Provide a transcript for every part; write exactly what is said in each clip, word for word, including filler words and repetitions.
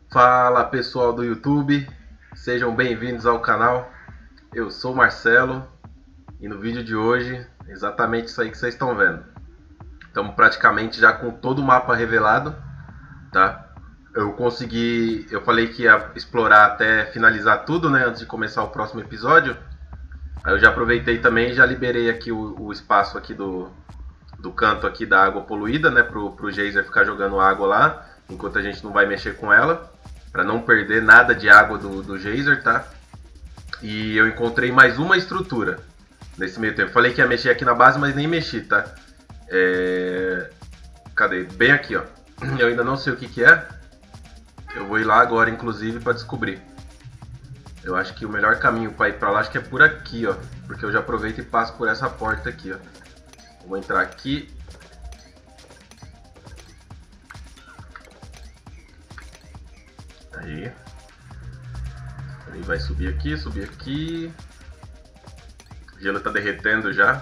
Fala pessoal do YouTube, sejam bem-vindos ao canal. Eu sou o Marcelo e no vídeo de hoje, exatamente isso aí que vocês estão vendo. Estamos praticamente já com todo o mapa revelado, tá? Eu consegui, eu falei que ia explorar até finalizar tudo, né, antes de começar o próximo episódio. Aí eu já aproveitei também e já liberei aqui o, o espaço aqui do, do canto aqui da água poluída, né, pro, pro geyser ficar jogando água lá, enquanto a gente não vai mexer com ela, para não perder nada de água do, do geyser, tá? E eu encontrei mais uma estrutura nesse meio tempo. Falei que ia mexer aqui na base, mas nem mexi, tá? É... Cadê? Bem aqui, ó. Eu ainda não sei o que que é. Eu vou ir lá agora, inclusive, para descobrir. Eu acho que o melhor caminho para ir para lá acho que é por aqui, ó, porque eu já aproveito e passo por essa porta aqui, ó. Vou entrar aqui. Aí. Ele vai subir aqui, subir aqui. O gelo tá derretendo já.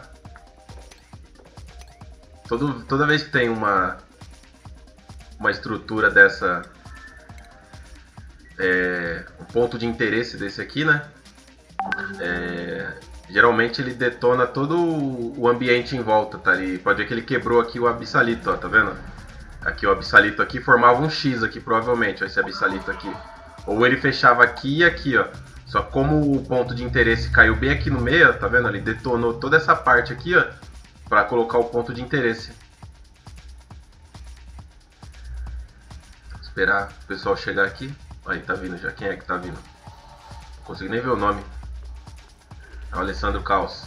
Todo, toda vez que tem uma uma estrutura dessa, é, um ponto de interesse desse aqui, né? É, geralmente ele detona todo o ambiente em volta, tá? E pode ver que ele quebrou aqui o abissalito, ó, tá vendo? Aqui o abissalito aqui formava um X aqui, provavelmente, ó, esse abissalito aqui. Ou ele fechava aqui e aqui, ó. Só como o ponto de interesse caiu bem aqui no meio, ó, tá vendo? Ele detonou toda essa parte aqui, ó, pra colocar o ponto de interesse. Esperar o pessoal chegar aqui. Aí, tá vindo já. Quem é que tá vindo? Não consigo nem ver o nome. É o Alessandro Caos.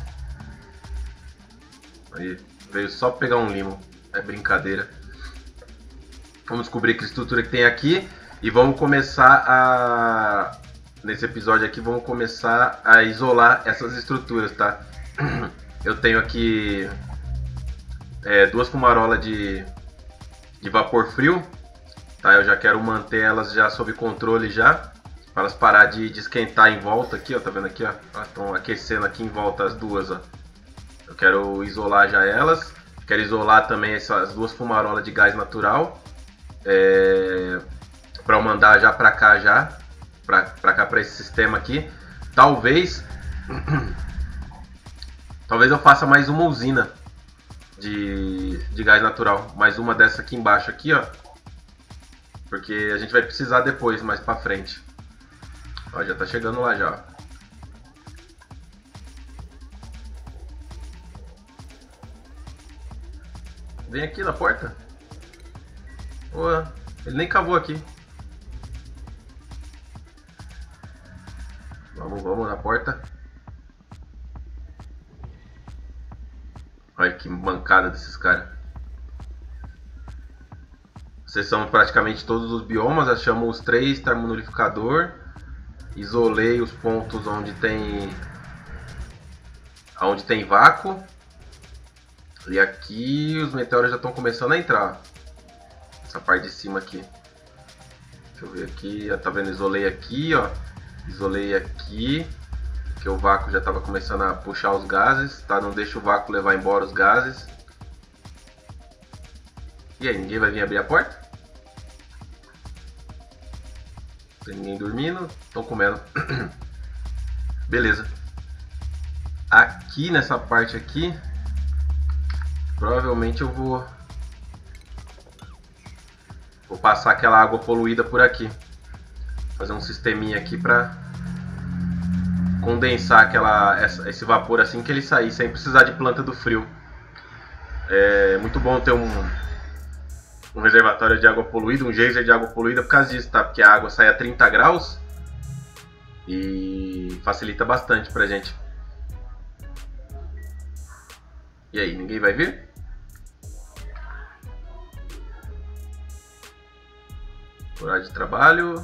Aí, veio só pegar um limo. É brincadeira. Vamos descobrir que estrutura que tem aqui. E vamos começar a... Nesse episódio aqui, vamos começar a isolar essas estruturas, tá? Eu tenho aqui... É, duas fumarolas de... De vapor frio. Tá, eu já quero manter elas já sob controle já, para elas parar de, de esquentar em volta aqui, ó, tá vendo aqui, ó, elas estão aquecendo aqui em volta as duas, ó. Eu quero isolar já elas, quero isolar também essas duas fumarolas de gás natural, é, para eu mandar já para cá já, para para cá para esse sistema aqui. Talvez, talvez eu faça mais uma usina de, de gás natural, mais uma dessa aqui embaixo aqui, ó. Porque a gente vai precisar depois, mais pra frente. Ó, já tá chegando lá já. Vem aqui na porta. Ué, ele nem cavou aqui. Vamos, vamos na porta. Olha que mancada desses caras. Acessamos praticamente todos os biomas, achamos os três termonurificador, isolei os pontos onde tem onde tem vácuo, e aqui os meteoros já estão começando a entrar, essa parte de cima aqui. Deixa eu ver aqui, tá vendo? Isolei aqui, ó, isolei aqui, que o vácuo já estava começando a puxar os gases, tá? Não deixa o vácuo levar embora os gases. E aí, ninguém vai vir abrir a porta? Não tem ninguém dormindo, estão comendo. Beleza. Aqui nessa parte aqui, provavelmente eu vou vou passar aquela água poluída por aqui. Fazer um sisteminha aqui para condensar aquela, essa, esse vapor assim que ele sair, sem precisar de planta do frio. É muito bom ter um um reservatório de água poluída, um geyser de água poluída por causa disso, tá? Porque a água sai a trinta graus e facilita bastante pra gente. E aí, ninguém vai vir? Horário de trabalho.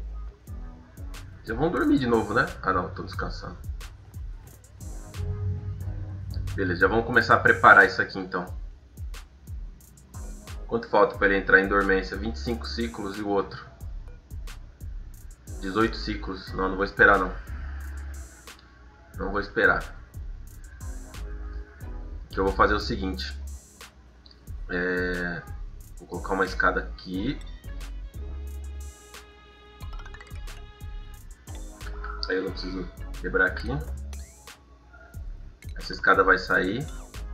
Já vão dormir de novo, né? Ah não, tô descansando. Beleza, já vamos começar a preparar isso aqui então. Quanto falta para ele entrar em dormência? vinte e cinco ciclos e o outro? dezoito ciclos. Não, não vou esperar não. Não vou esperar. Que eu vou fazer o seguinte. É... Vou colocar uma escada aqui. Aí eu não preciso quebrar aqui. Essa escada vai sair.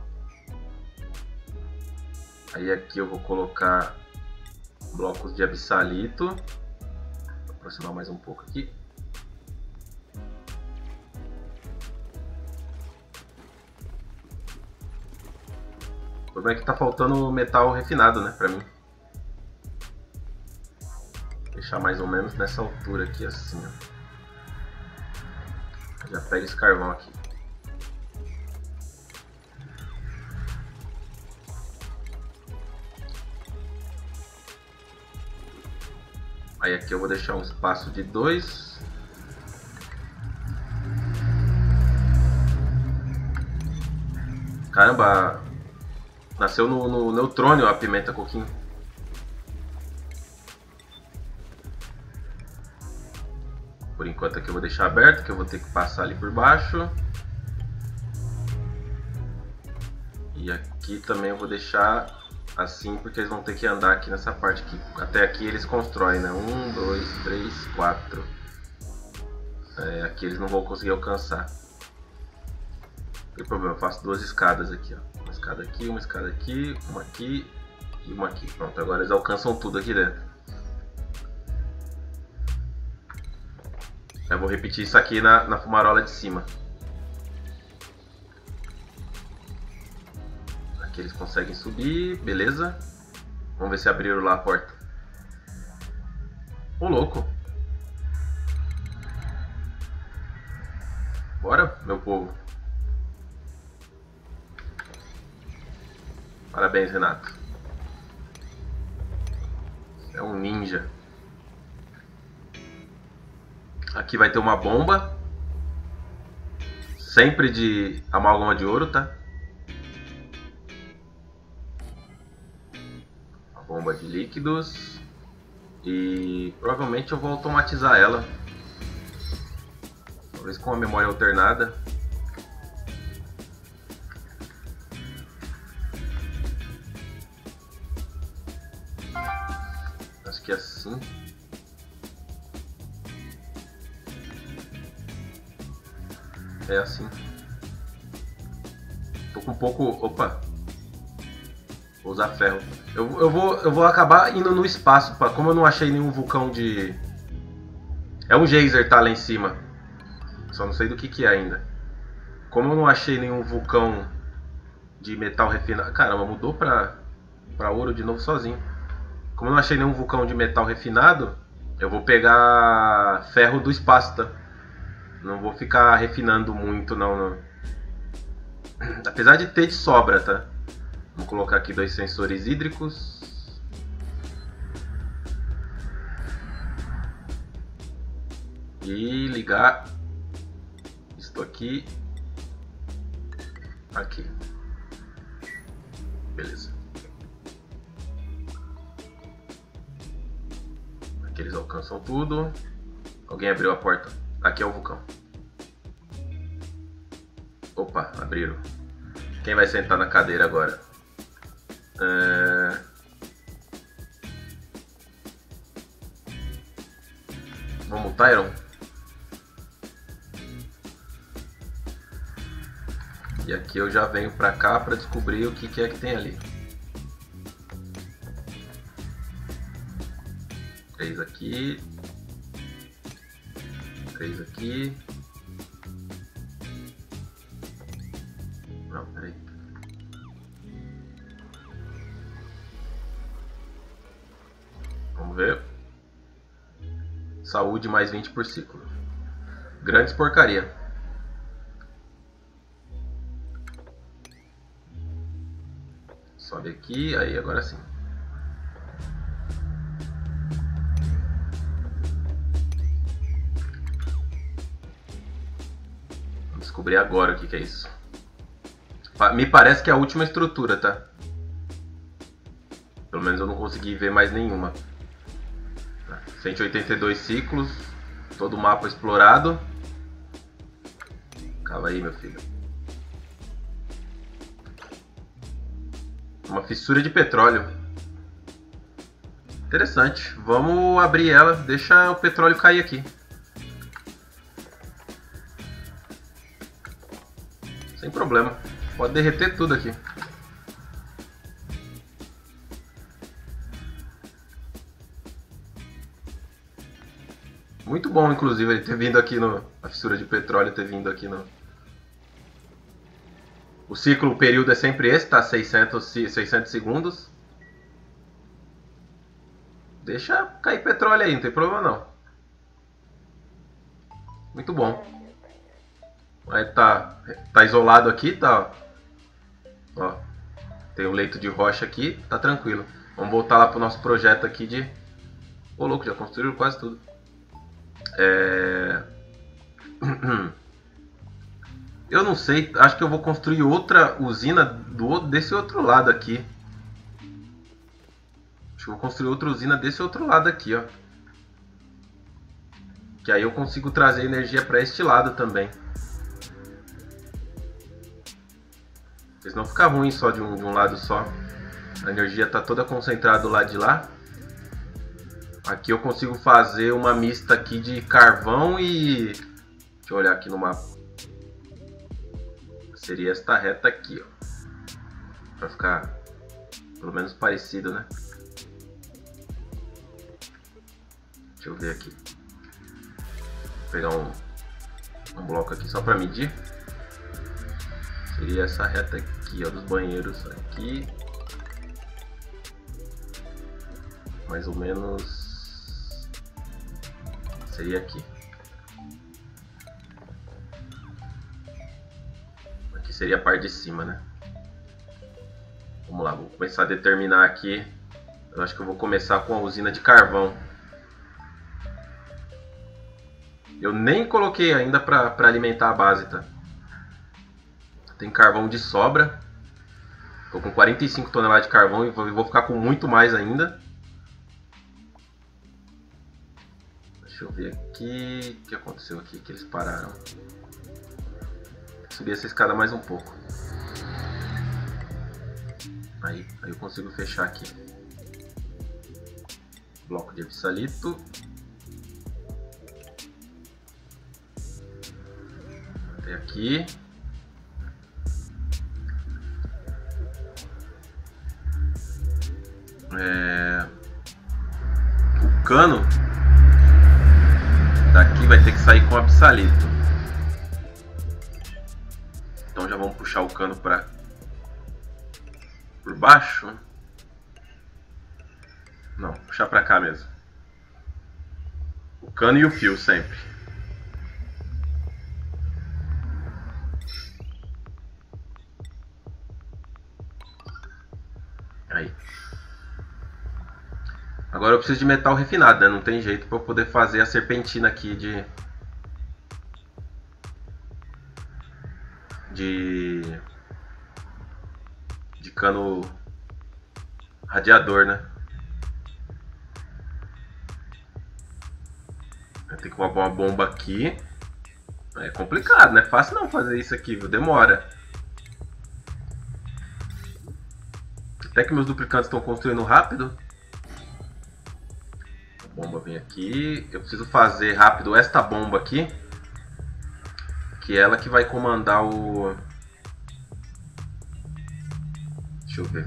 Aí aqui eu vou colocar blocos de abissalito. Vou aproximar mais um pouco aqui. O problema é que tá faltando metal refinado, né, pra mim. Vou deixar mais ou menos nessa altura aqui, assim, ó. Já pega esse carvão aqui. Aí aqui eu vou deixar um espaço de dois. Caramba, nasceu no, no neutrônio a pimenta coquinho. Por enquanto aqui eu vou deixar aberto, que eu vou ter que passar ali por baixo. E aqui também eu vou deixar assim, porque eles vão ter que andar aqui nessa parte aqui. Até aqui eles constroem, né? Um, dois, três, quatro. É, aqui eles não vão conseguir alcançar. Não tem problema, eu faço duas escadas aqui, ó. Uma escada aqui, uma escada aqui, uma aqui e uma aqui. Pronto, agora eles alcançam tudo aqui dentro. Eu vou repetir isso aqui na, na fumarola de cima. Aqui eles conseguem subir, beleza. Vamos ver se abriram lá a porta. Ô, louco. Bora, meu povo. Parabéns, Renato. É um ninja. Aqui vai ter uma bomba. Sempre de amálgama de ouro, tá? Uma bomba de líquidos. E provavelmente eu vou automatizar ela. Talvez com a memória alternada. Acho que é assim. É assim. Tô com um pouco... Opa. Vou usar ferro. Eu, eu, vou, eu vou acabar indo no espaço. Pra, como eu não achei nenhum vulcão de... É um geyser, tá, lá em cima. Só não sei do que que é ainda. Como eu não achei nenhum vulcão de metal refinado... Caramba, mudou pra, pra ouro de novo sozinho. Como eu não achei nenhum vulcão de metal refinado, eu vou pegar ferro do espaço, tá? Não vou ficar refinando muito, não, não. Apesar de ter de sobra, tá? Vamos colocar aqui dois sensores hídricos. E ligar isto aqui. Aqui. Beleza. Aqui eles alcançam tudo. Alguém abriu a porta. Aqui é o vulcão. Opa, abriram. Quem vai sentar na cadeira agora? É... Vamos, Tyron? E aqui eu já venho pra cá pra descobrir o que, que é que tem ali. Três aqui. Três aqui. Não, peraí. Vamos ver. Saúde mais vinte por ciclo. Grandes porcaria. Sobe aqui, aí agora sim. Vamos descobrir agora o que, que é isso. Me parece que é a última estrutura, tá? Pelo menos eu não consegui ver mais nenhuma. cento e oitenta e dois ciclos. Todo o mapa explorado. Calma aí, meu filho. Uma fissura de petróleo. Interessante. Vamos abrir ela. Deixa o petróleo cair aqui. sem problema. Pode derreter tudo aqui. Muito bom, inclusive, ele ter vindo aqui no... A fissura de petróleo ter vindo aqui no... O ciclo, o período é sempre esse, tá? seiscentos, seiscentos segundos. Deixa cair petróleo aí, não tem problema não. Muito bom. Aí tá, tá isolado aqui, tá? Ó, tem um leito de rocha aqui, tá tranquilo. Vamos voltar lá pro nosso projeto aqui de... Ô louco, já construíram quase tudo. É... Eu não sei, acho que eu vou construir outra usina do, desse outro lado aqui. Acho que eu vou construir outra usina desse outro lado aqui, ó. Que aí eu consigo trazer energia para este lado também. Porque senão fica ruim só de um, de um lado só. A energia está toda concentrada do lado de lá. Aqui eu consigo fazer uma mista aqui de carvão e... Deixa eu olhar aqui no mapa. Seria esta reta aqui, ó. Pra ficar pelo menos parecido, né? Deixa eu ver aqui. Vou pegar um, um bloco aqui só pra medir. Seria essa reta aqui, ó, dos banheiros aqui. Mais ou menos... Seria aqui. Seria a parte de cima, né? Vamos lá, vou começar a determinar aqui. Eu acho que eu vou começar com a usina de carvão. Eu nem coloquei ainda para alimentar a base, tá? Tem carvão de sobra. Tô com quarenta e cinco toneladas de carvão e vou ficar com muito mais ainda. Deixa eu ver aqui... O que aconteceu aqui que eles pararam? Subir essa escada mais um pouco. Aí, aí eu consigo fechar aqui. Bloco de absalito. Até aqui. É... O cano daqui vai ter que sair com absalito. Então já vamos puxar o cano para por baixo. Não, puxar para cá mesmo. O cano e o fio sempre. Aí. Agora eu preciso de metal refinado, né? Não tem jeito para eu poder fazer a serpentina aqui de de de cano radiador, né? Eu tenho que botar uma bomba aqui. É complicado, não é fácil não fazer isso aqui, viu? Demora. Até que meus duplicantes estão construindo rápido. A bomba vem aqui. Eu preciso fazer rápido esta bomba aqui, que é ela que vai comandar o... Deixa eu ver.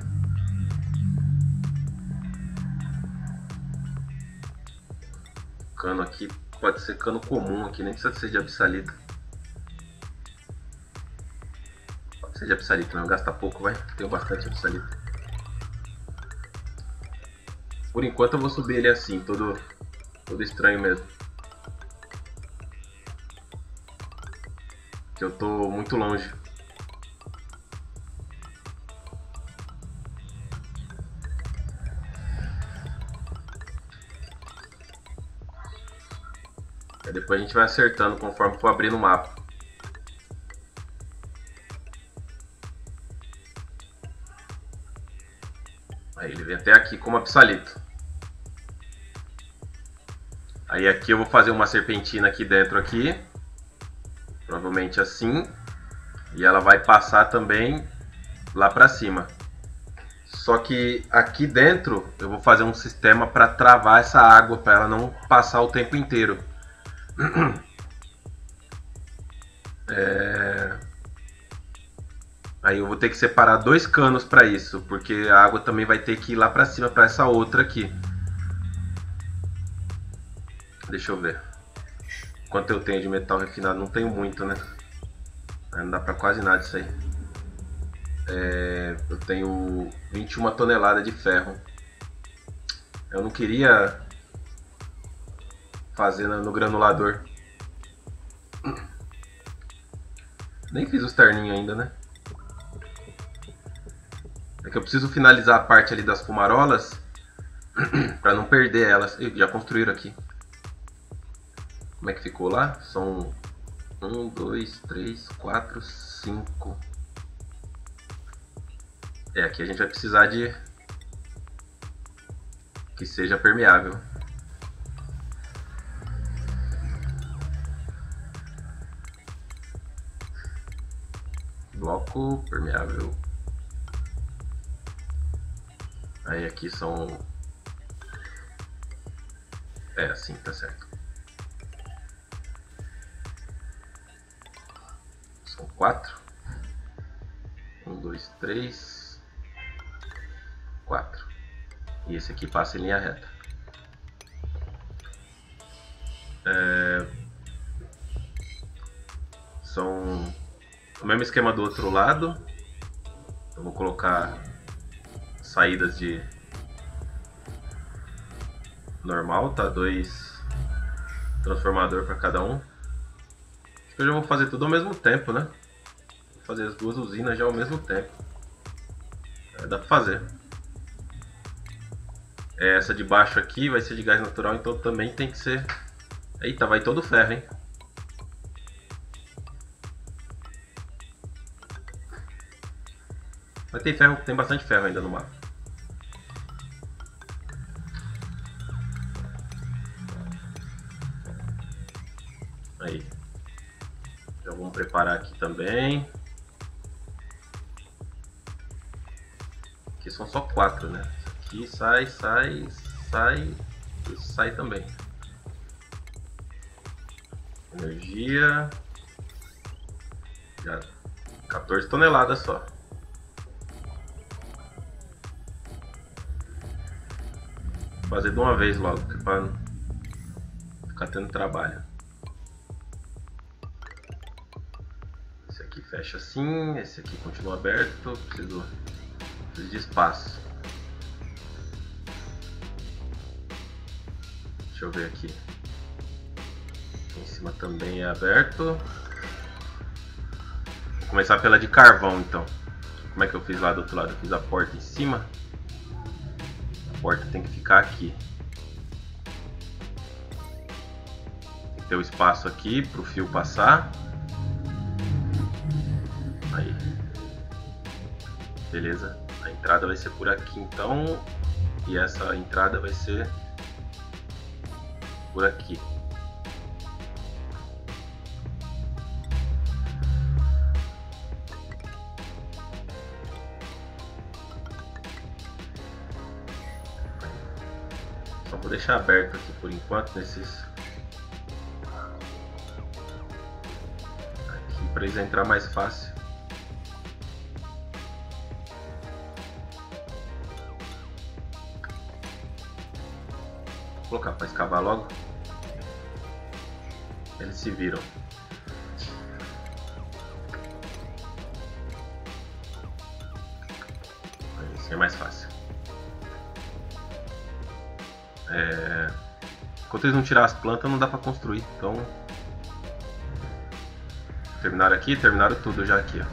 O cano aqui pode ser cano comum aqui, nem precisa ser de absalito. Pode ser de absalito, não gasta pouco, vai. Tenho bastante absalito. Por enquanto eu vou subir ele assim, todo, todo estranho mesmo. Que eu tô muito longe. Aí depois a gente vai acertando conforme for abrindo o mapa. Aí ele vem até aqui como absalito. Aí aqui eu vou fazer uma serpentina aqui dentro aqui. Provavelmente assim. E ela vai passar também lá para cima. Só que aqui dentro eu vou fazer um sistema para travar essa água, para ela não passar o tempo inteiro. É... Aí eu vou ter que separar dois canos para isso, porque a água também vai ter que ir lá para cima para essa outra aqui. Deixa eu ver. Quanto eu tenho de metal refinado? Não tenho muito, né? Não dá para quase nada isso aí. É, eu tenho vinte e uma toneladas de ferro. Eu não queria fazer no granulador. Nem fiz os terninhos ainda, né? É que eu preciso finalizar a parte ali das fumarolas para não perder elas. Ih, já construíram aqui. Como é que ficou lá? São um, dois, três, quatro, cinco. É, aqui a gente vai precisar de que seja permeável. Bloco permeável. Aí aqui são... É assim, tá certo. São quatro. Um, dois, três, quatro. E esse aqui passa em linha reta. É... São o mesmo esquema do outro lado. Eu vou colocar saídas de normal, tá? Dois transformador para cada um. Acho que eu já vou fazer tudo ao mesmo tempo, né? Vou fazer as duas usinas já ao mesmo tempo. É, dá para fazer. É, essa de baixo aqui vai ser de gás natural, então também tem que ser... Eita, vai todo o ferro, hein? Mas tem ferro, tem bastante ferro ainda no mapa. Aí. Já vamos preparar aqui também. Aqui são só quatro, né? Isso aqui sai, sai, sai. Isso sai também. Energia. Já quatorze toneladas só. Vou fazer de uma vez logo, para não ficar tendo trabalho. Esse aqui fecha assim, esse aqui continua aberto. Preciso, preciso de espaço. Deixa eu ver aqui. Aqui em cima também é aberto. Vou começar pela de carvão então. Como é que eu fiz lá do outro lado? Eu fiz a porta em cima. A porta tem que ficar aqui. Tem que ter o espaço aqui para o fio passar. Aí. Beleza. A entrada vai ser por aqui então. E essa entrada vai ser por aqui. Só vou deixar aberto aqui por enquanto nesses aqui para eles entrar mais fácil. Vou colocar para escavar logo. Eles se viram. Assim é mais fácil. É... Enquanto eles não tirar as plantas, não dá para construir. Então, terminaram aqui, terminaram tudo já aqui. Ó.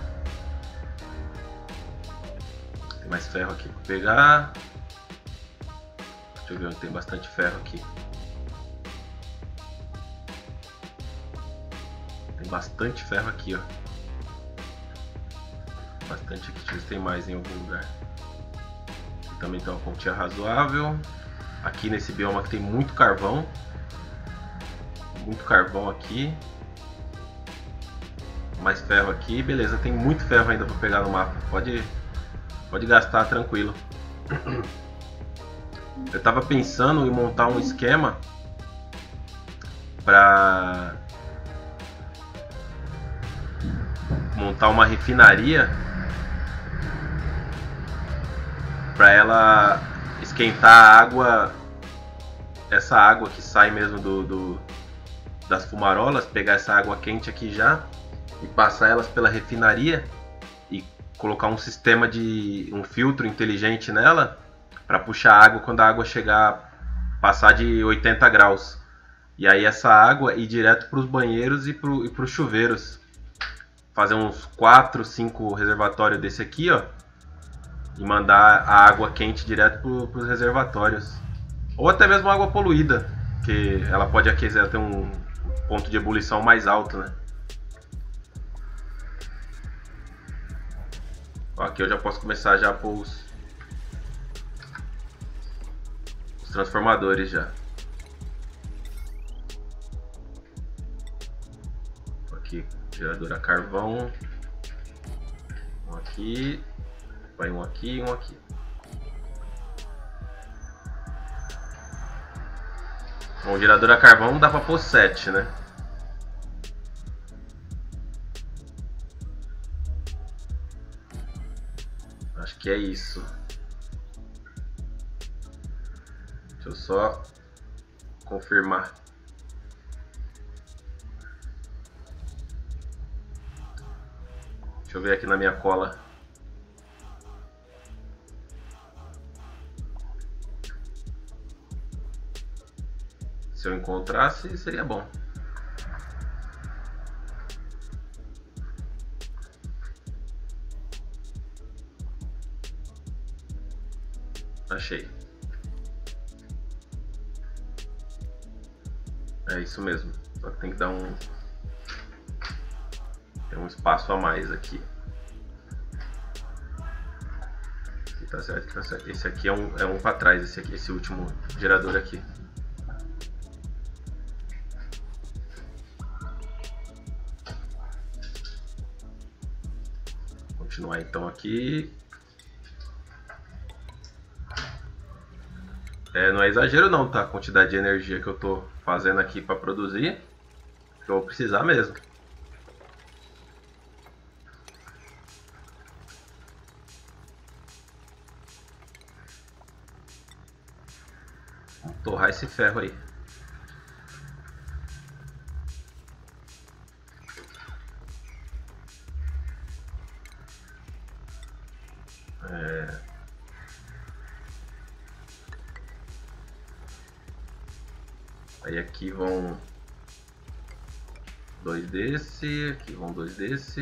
Tem mais ferro aqui para pegar. Deixa eu ver onde tem bastante ferro aqui. Tem bastante ferro aqui, ó. Bastante aqui. Deixa eu ver se tem mais em algum lugar. Aqui também tem uma quantia razoável. Aqui nesse bioma que tem muito carvão. Muito carvão aqui. Mais ferro aqui. Beleza, tem muito ferro ainda para pegar no mapa. Pode, pode gastar tranquilo. Eu tava pensando em montar um esquema para montar uma refinaria para ela esquentar a água, essa água que sai mesmo do, do, das fumarolas, pegar essa água quente aqui já e passar elas pela refinaria e colocar um sistema de um filtro inteligente nela para puxar a água quando a água chegar, passar de oitenta graus. E aí essa água ir direto para os banheiros e para os chuveiros. Fazer uns quatro, cinco reservatórios desse aqui, ó, e mandar a água quente direto para os reservatórios. Ou até mesmo água poluída, que ela pode aquecer, ter um ponto de ebulição mais alto, né? Ó, aqui eu já posso começar já a pôr os, os transformadores já. Aqui, gerador a carvão. Um aqui. Vai um aqui e um aqui. Bom, o gerador a carvão dá pra pôr sete, né? Acho que é isso. Deixa eu só confirmar. Deixa eu ver aqui na minha cola. Se eu encontrasse, seria bom. Achei. É isso mesmo. Só que tem que dar um... Tem um espaço a mais aqui. Tá certo, tá certo. Esse aqui é um, é um para trás, esse aqui, esse último gerador aqui. Continuar então aqui. É, não é exagero não, tá? A quantidade de energia que eu tô fazendo aqui para produzir, que eu vou precisar mesmo. Vamos torrar esse ferro aí. É... Aí aqui vão dois desse, aqui vão dois desse.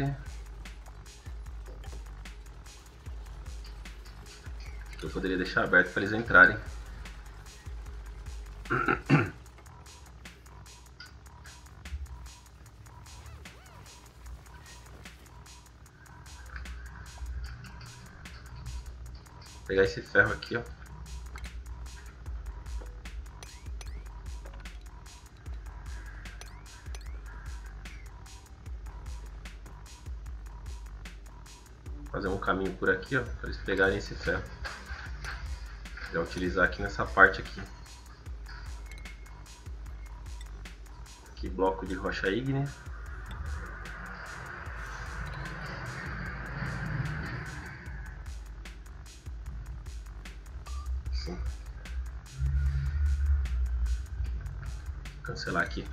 Eu poderia deixar aberto para eles entrarem. Vou pegar esse ferro aqui, ó. Fazer um caminho por aqui, ó, para eles pegarem esse ferro. Já utilizar aqui nessa parte aqui. Aqui bloco de rocha ígnea. Assim. Cancelar aqui.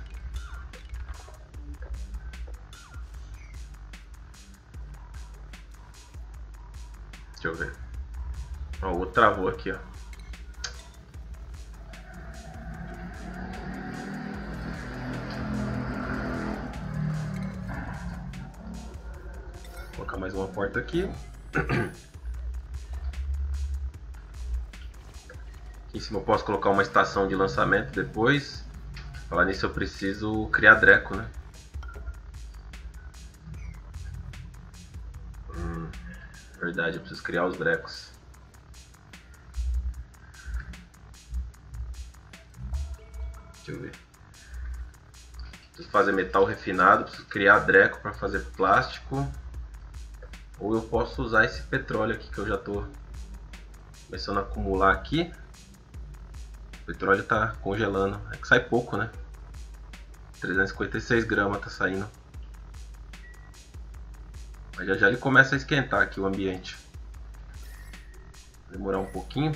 Deixa eu ver. Ó, o outro travou aqui, ó. Vou colocar mais uma porta aqui. Aqui em cima eu posso colocar uma estação de lançamento depois. Falar nisso, eu preciso criar Dreco, né? Hum, verdade, eu preciso criar os Drecos. Deixa eu ver. Preciso fazer metal refinado, preciso criar Dreco para fazer plástico. Ou eu posso usar esse petróleo aqui que eu já estou começando a acumular aqui. O petróleo está congelando. É que sai pouco, né? trezentos e cinquenta e seis gramas tá saindo. Mas já já ele começa a esquentar aqui o ambiente. demorar um pouquinho.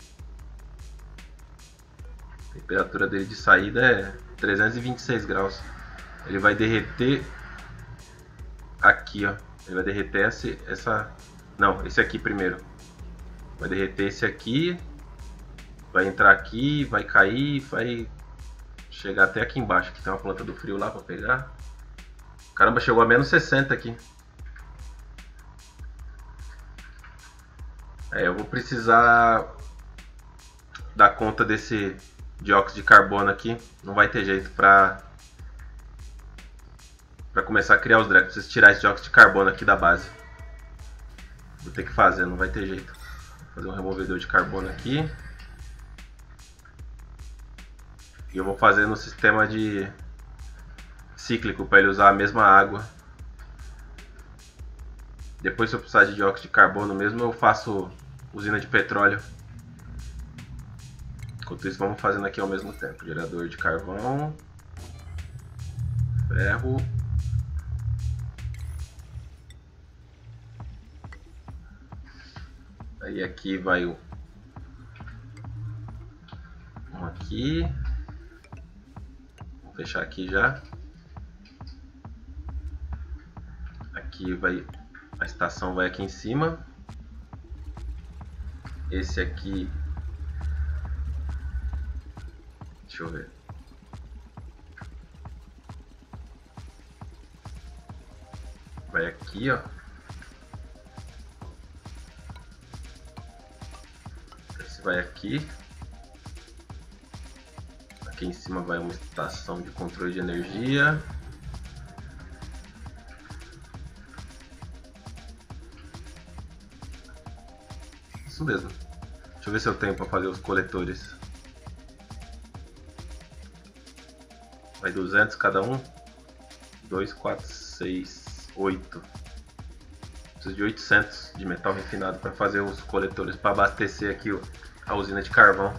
A temperatura dele de saída é trezentos e vinte e seis graus. Ele vai derreter aqui, ó. Ele vai derreter esse, essa... Não, esse aqui primeiro. Vai derreter esse aqui. Vai entrar aqui, vai cair, vai chegar até aqui embaixo. Que tem uma planta do frio lá pra pegar. Caramba, chegou a menos sessenta aqui. É, eu vou precisar dar conta desse dióxido de carbono aqui. Não vai ter jeito pra, pra começar a criar os drecks. Preciso tirar esse dióxido de carbono aqui da base. Vou ter que fazer, não vai ter jeito. Vou fazer um removedor de carbono aqui. E eu vou fazer no sistema de cíclico para ele usar a mesma água. Depois, se eu precisar de dióxido de carbono mesmo, eu faço usina de petróleo. Enquanto isso, vamos fazendo aqui ao mesmo tempo. Gerador de carvão. Ferro. Aí aqui vai o... Um aqui. Vou fechar aqui já. Aqui vai... A estação vai aqui em cima. Esse aqui... Deixa eu ver. Vai aqui, ó. Esse vai aqui. Aqui em cima vai uma estação de controle de energia. Isso mesmo. Deixa eu ver se eu tenho para fazer os coletores. Vai duzentos cada um. dois, quatro, seis, oito. Preciso de oitocentos de metal refinado para fazer os coletores, para abastecer aqui a usina de carvão.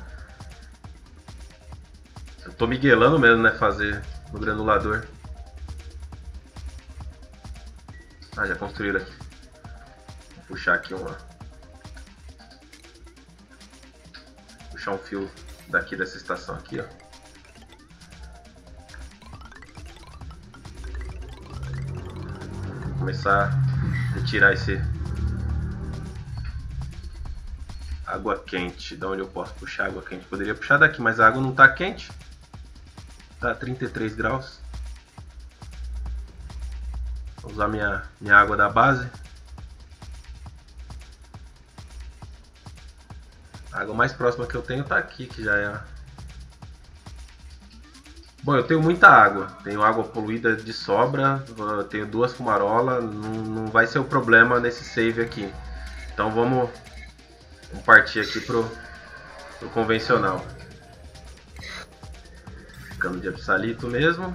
Eu tô miguelando mesmo, né? Fazer no granulador. Ah, já construíram aqui. Vou puxar aqui uma. Puxar um fio daqui dessa estação aqui, ó. Vou começar a retirar esse água quente. Da onde eu posso puxar água quente? Poderia puxar daqui, mas a água não tá quente. Tá trinta e três graus. Vou usar minha, minha água da base. A água mais próxima que eu tenho tá aqui, que já é... Bom, eu tenho muita água. Tenho água poluída de sobra. Tenho duas fumarolas. Não, não vai ser o problema nesse save aqui. Então vamos, vamos partir aqui pro, pro convencional. Cano de absalito mesmo.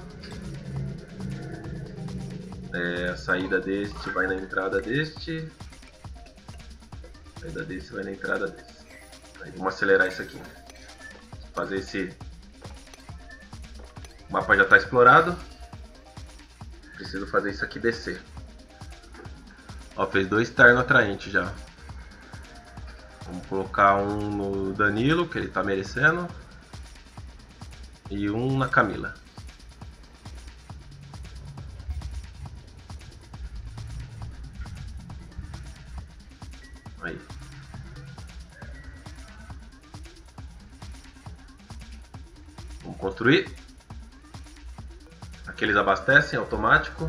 É, a saída deste vai na entrada deste. A saída deste vai na entrada deste. Aí vamos acelerar isso aqui. Fazer esse... O mapa já está explorado. Preciso fazer isso aqui descer. Ó, fez dois terno atraentes já. Vamos colocar um no Danilo, que ele está merecendo. E um na Camila. Aí. Vamos construir. Aqui eles abastecem automático.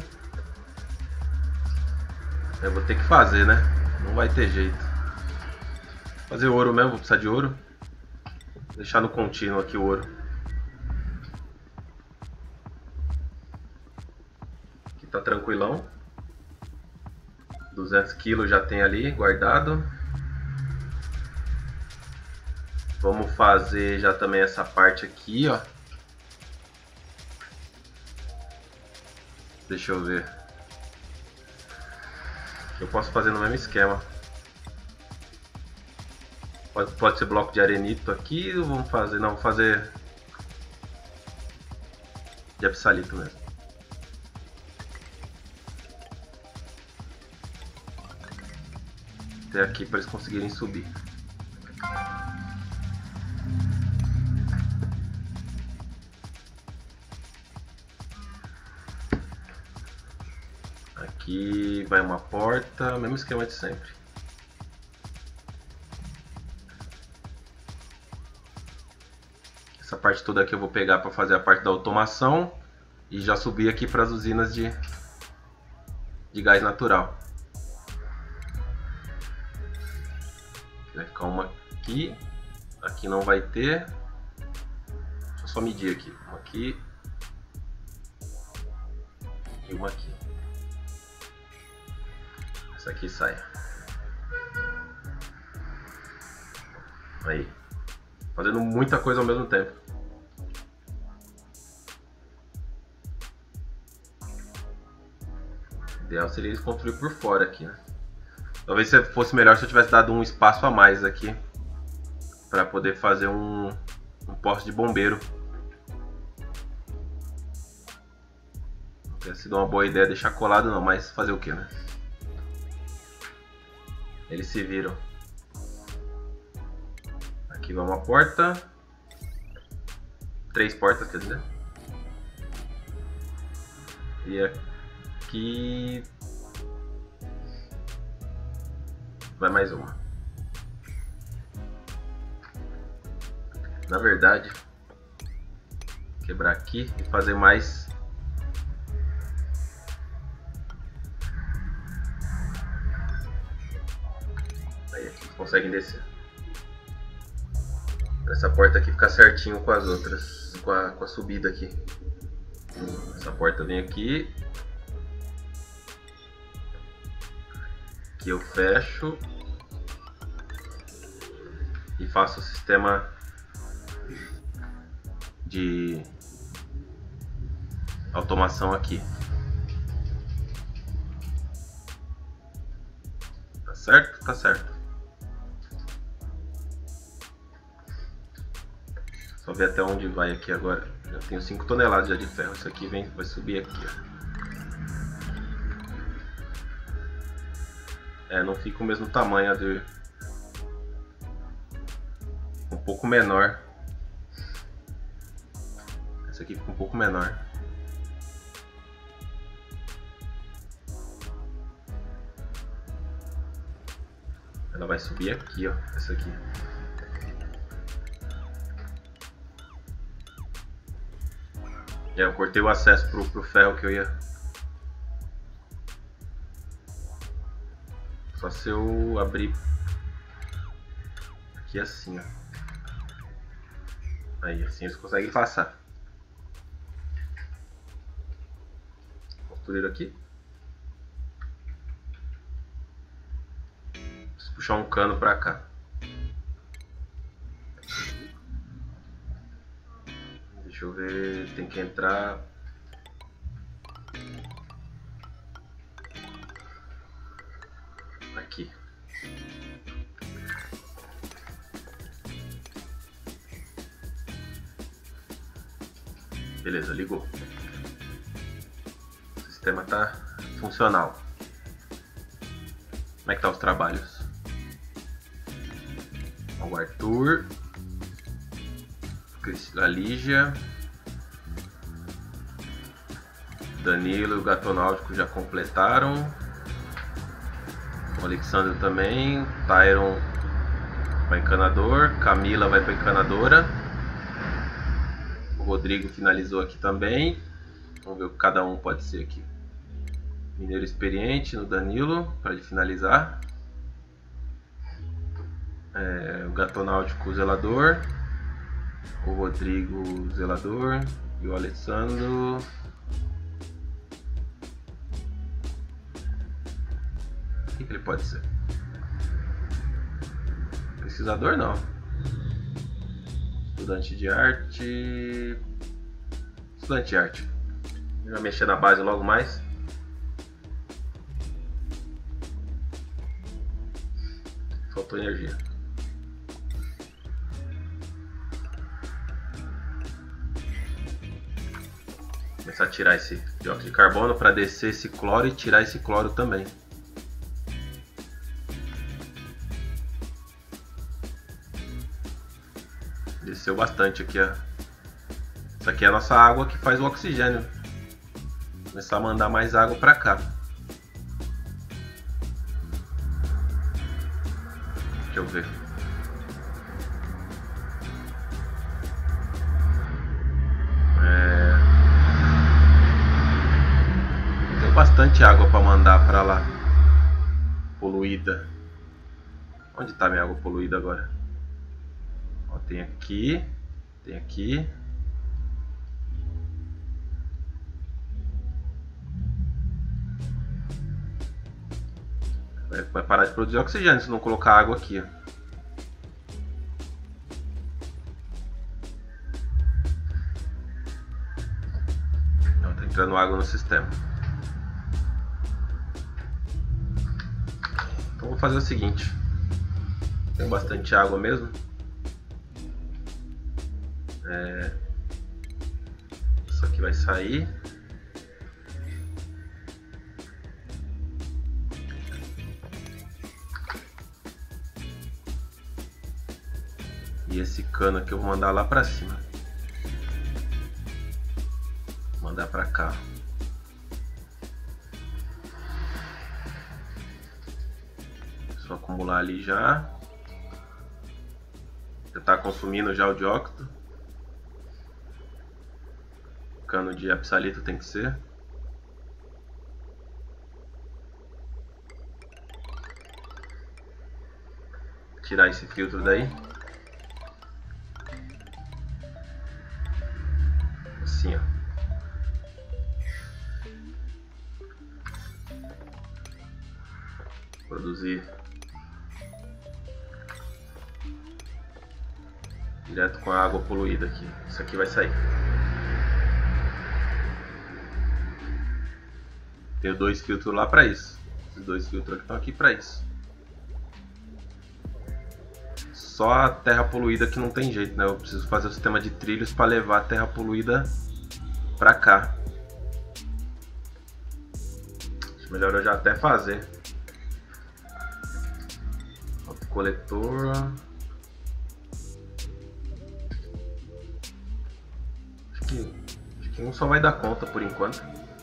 Eu vou ter que fazer, né? Não vai ter jeito. Fazer ouro mesmo, vou precisar de ouro. Vou deixar no contínuo aqui o ouro. Aqui tá tranquilão. duzentos quilos já tem ali guardado. Vamos fazer já também essa parte aqui, ó. Deixa eu ver. Eu posso fazer no mesmo esquema. Pode, pode ser bloco de arenito aqui ou vamos fazer... Não, vamos fazer de absalito mesmo. Até aqui para eles conseguirem subir. Aqui vai uma porta, mesmo esquema de sempre. Essa parte toda aqui eu vou pegar para fazer a parte da automação e já subir aqui para as usinas de, de gás natural. Vai ficar uma aqui, aqui não vai ter. Deixa eu só medir aqui, uma aqui e uma aqui. Essa aqui sai. Aí, fazendo muita coisa ao mesmo tempo. O ideal seria eles construir por fora aqui, né? Talvez fosse melhor se eu tivesse dado um espaço a mais aqui para poder fazer um, um posto de bombeiro. Não teria sido uma boa ideia deixar colado não, mas fazer o que, né? Eles se viram. Aqui vai uma porta. Três portas, quer dizer. E aqui vai mais uma. Na verdade, quebrar aqui e fazer mais. Aí aqui conseguem descer. Essa porta aqui fica certinho com as outras, com a, com a subida aqui. Essa porta vem aqui. Aqui eu fecho e faço o sistema de automação aqui. Tá certo? Tá certo. Só ver até onde vai aqui agora. Já tenho cinco toneladas já de ferro. Isso aqui vem, vai subir aqui, ó. É, não fica o mesmo tamanho de... um pouco menor. Essa aqui fica um pouco menor. Ela vai subir aqui, ó. Essa aqui. É, eu cortei o acesso pro, pro ferro que eu ia. Só se eu abrir aqui assim, ó. Aí assim eles conseguem passar. Construir aqui. Preciso puxar um cano pra cá. Deixa eu ver, tem que entrar. Aqui. Beleza, ligou. O sistema tá funcional. Como é que tá os trabalhos? O Arthur, a Lígia, Danilo e o Gato Náutico já completaram. O Alexandre também. Tyron vai encanador. Camila vai para encanadora. O Rodrigo finalizou aqui também. Vamos ver o que cada um pode ser aqui. Mineiro experiente no Danilo para ele finalizar. É, o Gato Náutico zelador. O Rodrigo zelador. E o Alessandro. O que, que ele pode ser? Pesquisador não. Estudante de arte. Estudante de arte. Já mexer na base logo mais. Faltou energia. Começar a tirar esse dióxido de carbono para descer esse cloro e tirar esse cloro também. Desceu bastante aqui, ó. Isso aqui é a nossa água que faz o oxigênio. Começar a mandar mais água para cá. Deixa eu ver. É... Tem bastante água para mandar para lá. Poluída. Onde está minha água poluída agora? Ó, tem aqui. Tem aqui. Vai parar de produzir oxigênio se não colocar água aqui. Ó, tá entrando água no sistema. Então vou fazer o seguinte. Tem bastante água mesmo. É... Isso aqui vai sair. E esse cano aqui eu vou mandar lá pra cima. Vou mandar pra cá. Só acumular ali já. Já tá consumindo já o dióxido. Cano de absalito tem que ser. Tirar esse filtro daí. Assim, ó. Produzir direto com a água poluída aqui. Isso aqui vai sair. Tenho dois filtros lá para isso. Esses dois filtros aqui estão aqui para isso. Só a terra poluída que não tem jeito, né? Eu preciso fazer o sistema de trilhos para levar a terra poluída para cá. Acho melhor eu já até fazer. Coletor. Acho que, acho que um só vai dar conta por enquanto.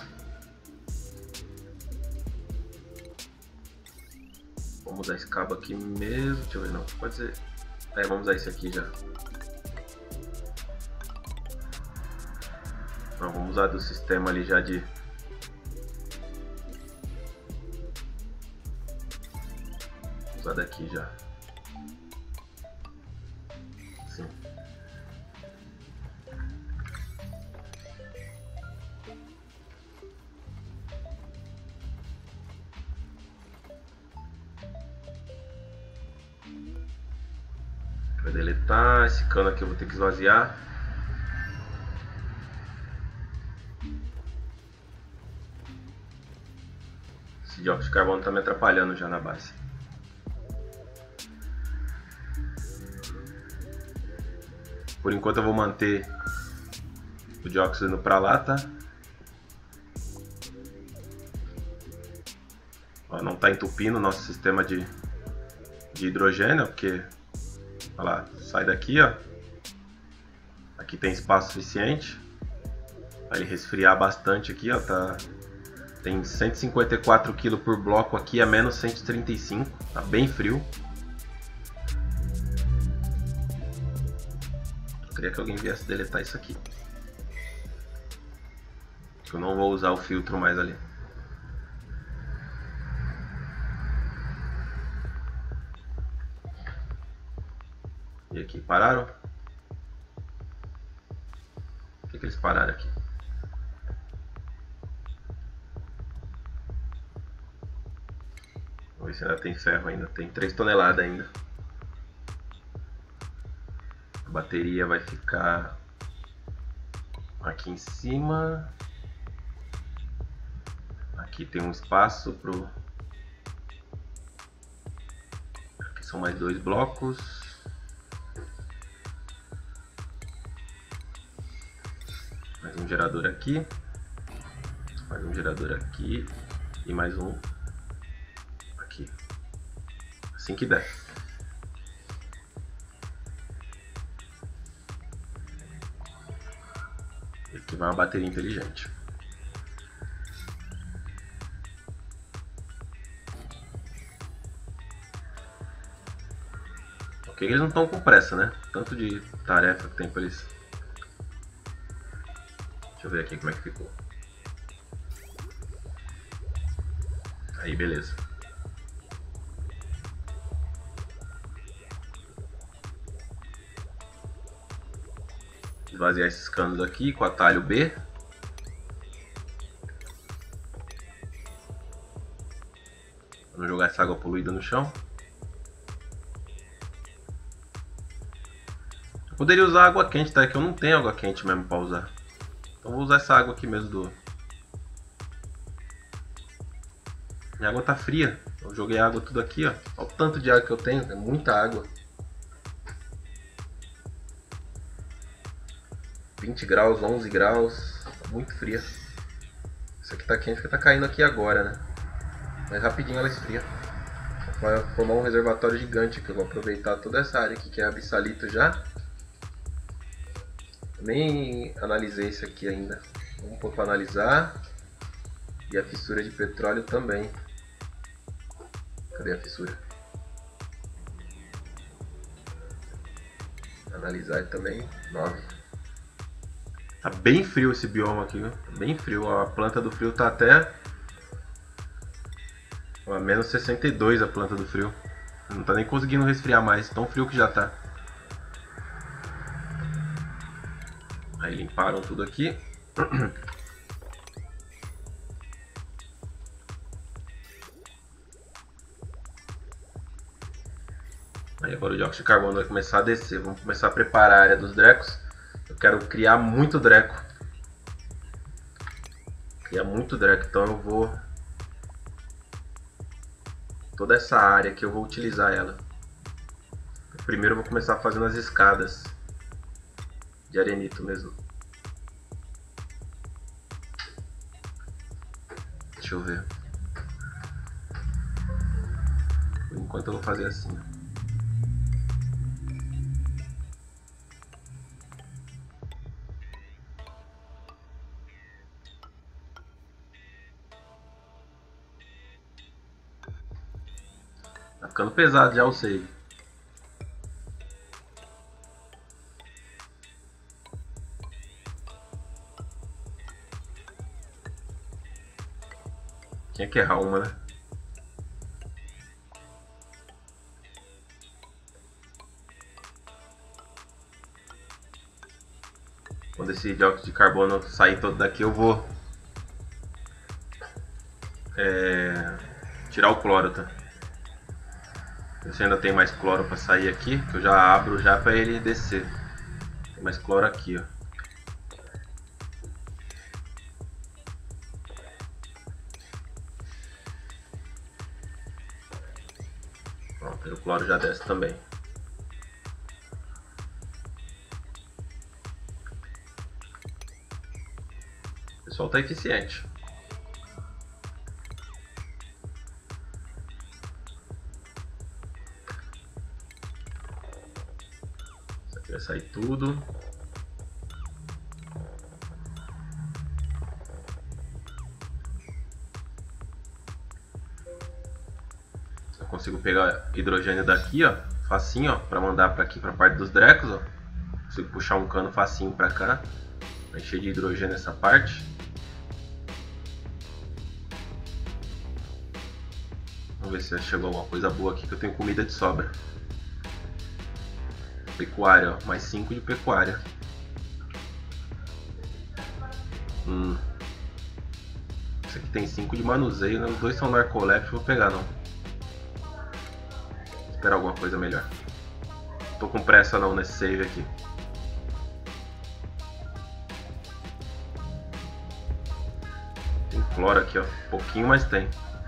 Vamos usar esse cabo aqui mesmo. Deixa eu ver, não. Pode ser. É, vamos usar esse aqui já. Não, vamos usar do sistema ali já de. Vou usar daqui já. Sim. Vai deletar. Esse cano aqui eu vou ter que esvaziar. Esse dióxido de carbono está me atrapalhando já na base. Por enquanto eu vou manter o dióxido indo para lá, tá? Ó, não está entupindo o nosso sistema de, de hidrogênio, porque olha lá, sai daqui, ó. Aqui tem espaço suficiente para ele resfriar bastante aqui, ó. Tá, tem cento e cinquenta e quatro quilos por bloco aqui, a menos cento e trinta e cinco, tá bem frio. Eu queria que alguém viesse deletar isso aqui. Eu não vou usar o filtro mais ali. E aqui, pararam? Por que que eles pararam aqui? Vamos ver se ainda tem ferro ainda. Tem três toneladas ainda. A bateria vai ficar aqui em cima. Aqui tem um espaço pro... Aqui são mais dois blocos. Mais um gerador aqui. Mais um gerador aqui. E mais um aqui. Assim que der. E aqui vai uma bateria inteligente. Porque eles não estão com pressa, né? Tanto de tarefa que tem pra eles. Deixa eu ver aqui como é que ficou. Aí, beleza. Esvaziar esses canos aqui com o atalho B. Pra não jogar essa água poluída no chão. Eu poderia usar água quente, tá? É que eu não tenho água quente mesmo pra usar. Então vou usar essa água aqui mesmo do... Minha água tá fria. Eu joguei água tudo aqui, ó. Olha o tanto de água que eu tenho. É muita água. vinte graus, onze graus. Tá muito fria. Isso aqui tá quente porque tá caindo aqui agora, né? Mas rapidinho ela esfria. Vai formar um reservatório gigante que eu vou aproveitar toda essa área aqui que é abissalito já. Nem analisei isso aqui ainda. Vamos pôr para analisar. E a fissura de petróleo também. Cadê a fissura? Analisar também. nove. Tá bem frio esse bioma aqui, viu? Bem frio. A planta do frio tá até... a menos sessenta e dois a planta do frio. Não tá nem conseguindo resfriar mais. Tão frio que já tá. Aí limparam tudo aqui. Aí agora o dióxido de carbono vai começar a descer. Vamos começar a preparar a área dos drecos. Eu quero criar muito dreco. Criar muito dreco. Então eu vou... toda essa área aqui eu vou utilizar ela. Primeiro eu vou começar fazendo as escadas. De arenito mesmo. Deixa eu ver. Por enquanto eu vou fazer assim. Tá ficando pesado já o save. Tinha que errar uma, né? Quando esse dióxido de carbono sair todo daqui, eu vou é, tirar o cloro, tá? Se ainda tem mais cloro para sair aqui, que eu já abro já para ele descer. Tem mais cloro aqui, ó. Pronto, o cloro já desce também. O pessoal tá eficiente. Isso aqui vai sair tudo. Eu consigo pegar hidrogênio daqui, ó, facinho, ó, para mandar para aqui, para a parte dos drecos, ó. Consigo puxar um cano facinho para cá, vai encher de hidrogênio essa parte. Vamos ver se chegou alguma coisa boa aqui, que eu tenho comida de sobra. Pecuária, ó, mais cinco de pecuária. Hum. Esse aqui tem cinco de manuseio, né? Os dois são narcolépticos, vou pegar não. Vou esperar alguma coisa melhor. Não tô com pressa não nesse save aqui. Tem cloro aqui, ó. Um pouquinho, mas tem.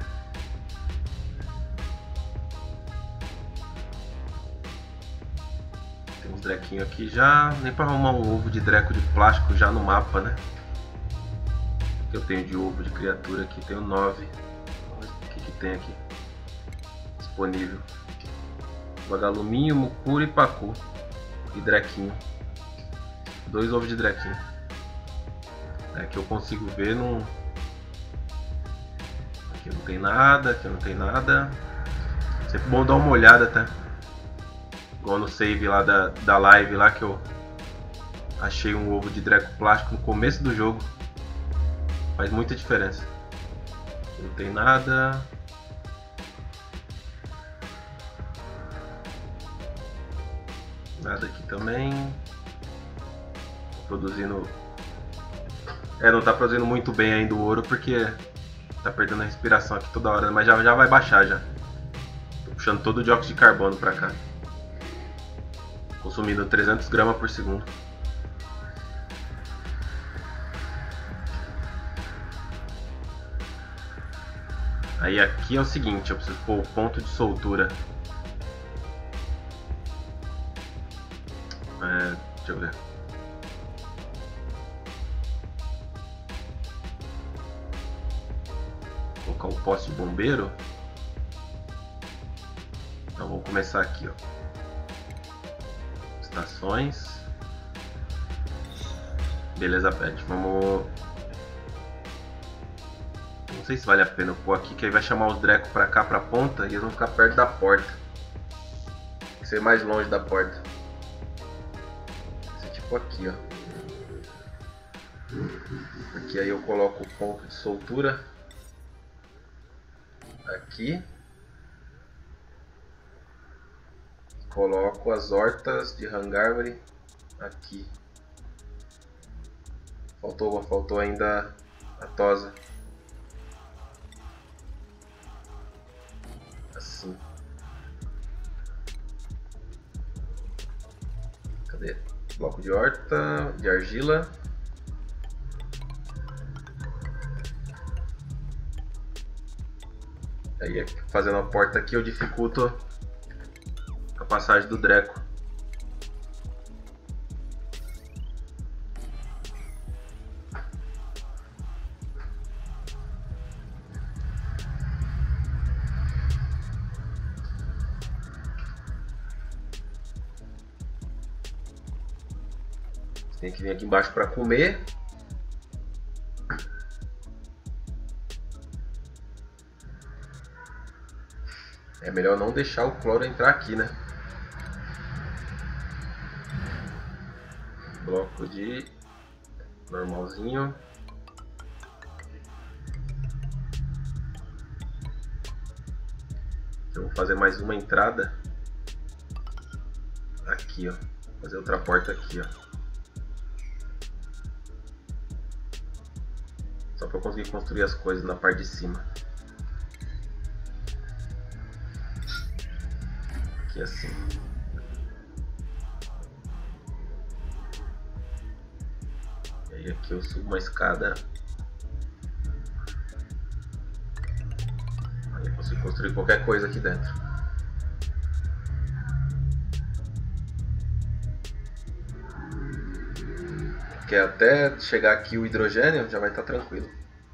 Tem uns drequinhos aqui já. Nem pra arrumar um ovo de dreco de plástico já no mapa, né? O que eu tenho de ovo de criatura aqui? Tenho nove. Vamos ver o que, que tem aqui disponível. Vagaluminho, mucura e pacu. E drequinho. Dois ovos de drequinho. É que eu consigo ver no... Aqui não tem nada, aqui não tem nada. Sempre bom dar uma olhada, tá? Igual no save lá da, da live lá que eu achei um ovo de Dreco plástico no começo do jogo. Faz muita diferença. Aqui não tem nada. Nada aqui também. Produzindo. É, não tá produzindo muito bem ainda o ouro porque tá perdendo a respiração aqui toda hora, mas já, já vai baixar já. Tô puxando todo o dióxido de carbono pra cá. Consumindo trezentos gramas por segundo. Aí aqui é o seguinte, eu preciso pôr o ponto de soltura. É, deixa eu ver. Vou colocar o poste de bombeiro. Então vamos começar aqui, ó. Estações. Beleza, pet. Vamos. Não sei se vale a pena eu pôr aqui, que aí vai chamar os Dreco pra cá, pra ponta, e eles vão ficar perto da porta. Tem que ser mais longe da porta. Esse tipo aqui, ó. Aqui aí eu coloco o ponto de soltura. Aqui. Coloco as hortas de hangárvore aqui. Faltou, faltou ainda a tosa. Assim. Cadê? Bloco de horta, de argila. Aí fazendo a porta aqui eu dificulto a passagem do Dreco. Tem que vir aqui embaixo para comer. É melhor não deixar o cloro entrar aqui, né? Bloco de normalzinho. Eu vou fazer mais uma entrada aqui, ó. Vou fazer outra porta aqui, ó. Só para eu conseguir construir as coisas na parte de cima. Aqui assim. E aí aqui eu subo uma escada. Aí eu consigo construir qualquer coisa aqui dentro. Porque até chegar aqui o hidrogênio já vai estar tranquilo.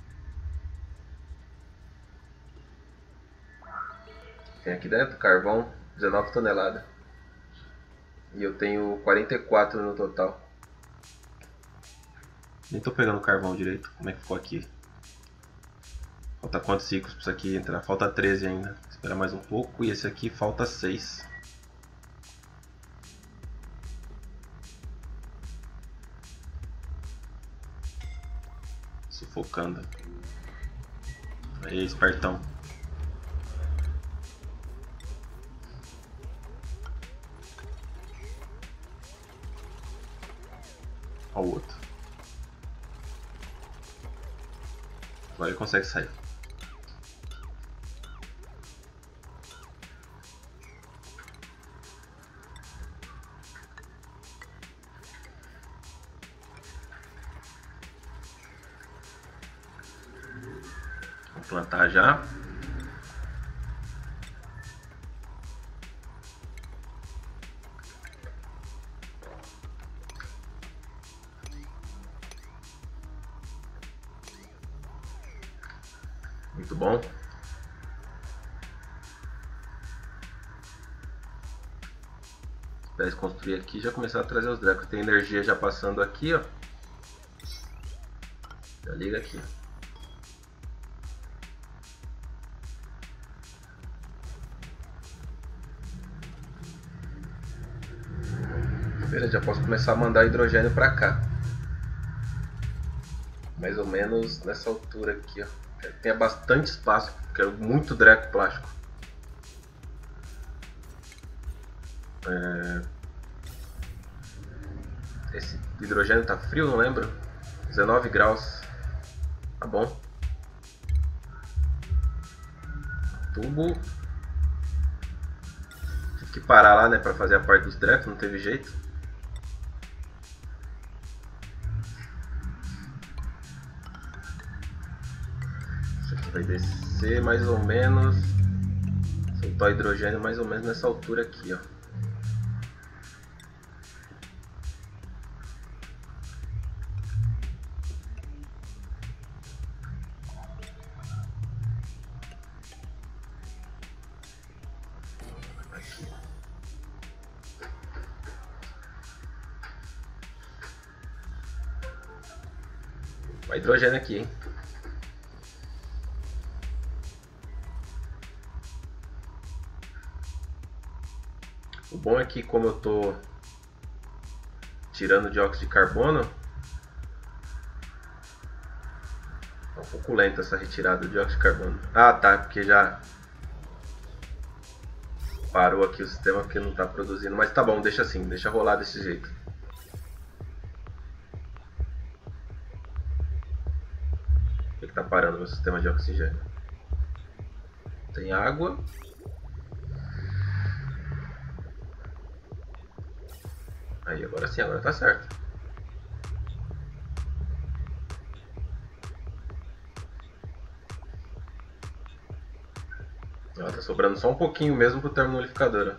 Tem aqui dentro carvão, dezenove toneladas. E eu tenho quarenta e quatro no total. Nem tô pegando carvão direito. Como é que ficou aqui? Falta quantos ciclos para isso aqui entrar? Falta treze ainda. Esperar mais um pouco. E esse aqui falta seis. Sufocando. Aí, espertão. Olha o outro. Agora ele consegue sair. Vou plantar já. Muito bom. Espera eles construir aqui e já começar a trazer os Drecos. Tem energia já passando aqui, ó. Já liga aqui. já posso começar a mandar hidrogênio para cá. Mais ou menos nessa altura aqui, ó. Quero que tenha bastante espaço, quero muito dreco plástico. É... Esse hidrogênio tá frio, não lembro. dezenove graus. Tá bom. Tubo. Tive que parar lá, né, pra fazer a parte dos drecos, não teve jeito. Isso aqui vai descer mais ou menos. Soltar o hidrogênio mais ou menos nessa altura aqui, ó. Vai hidrogênio aqui, hein? O bom é que, como eu tô tirando dióxido de carbono, é um pouco lenta essa retirada do dióxido de carbono. Ah, tá, porque já parou aqui o sistema porque não está produzindo. Mas tá bom, deixa assim, deixa rolar desse jeito. Por que tá parando meu sistema de oxigênio? Tem água. Aí, agora sim, agora tá certo. Ó, tá sobrando só um pouquinho mesmo pro termonulificador.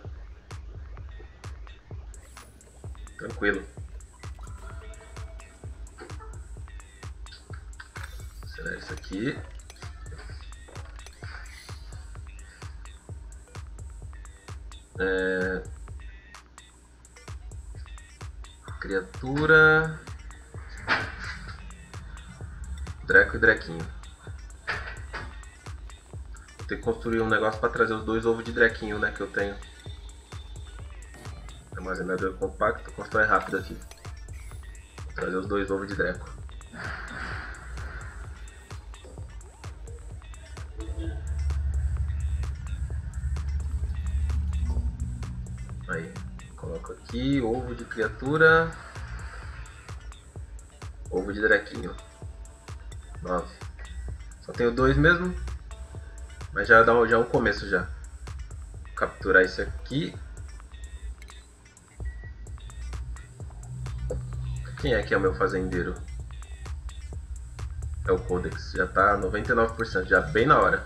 Tranquilo. Acelera isso aqui. É... Criatura. Dreco e Drequinho. Vou ter que construir um negócio para trazer os dois ovos de Drequinho, né, que eu tenho. Armazenador compacto, constrói rápido aqui. Vou trazer os dois ovos de Dreco. Aí, coloco aqui, ovo de criatura. Ovo de Drequinho. nove. Só tenho dois mesmo. Mas já dá já um começo já. Vou capturar isso aqui. Quem é que é o meu fazendeiro? É o Codex. Já tá noventa e nove por cento, já bem na hora.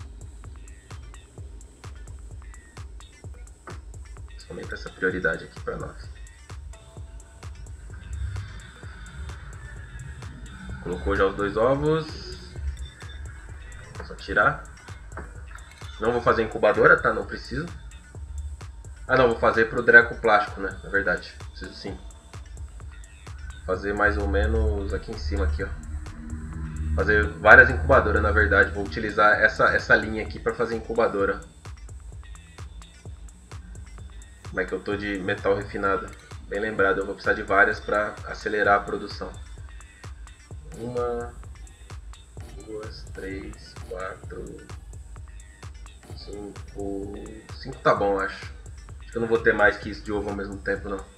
Aumenta essa prioridade aqui para nós. Colocou já os dois ovos. Só tirar. Não vou fazer incubadora, tá? Não preciso. Ah não, vou fazer pro Dreco plástico, né? Na verdade, preciso sim. Vou fazer mais ou menos aqui em cima, aqui, ó. Fazer várias incubadoras, na verdade. Vou utilizar essa, essa linha aqui para fazer incubadora. Como é que eu tô de metal refinado? Bem lembrado, eu vou precisar de várias para acelerar a produção. Uma, duas, três, quatro, cinco. Cinco tá bom, acho. Acho que eu não vou ter mais que isso de ovo ao mesmo tempo, não.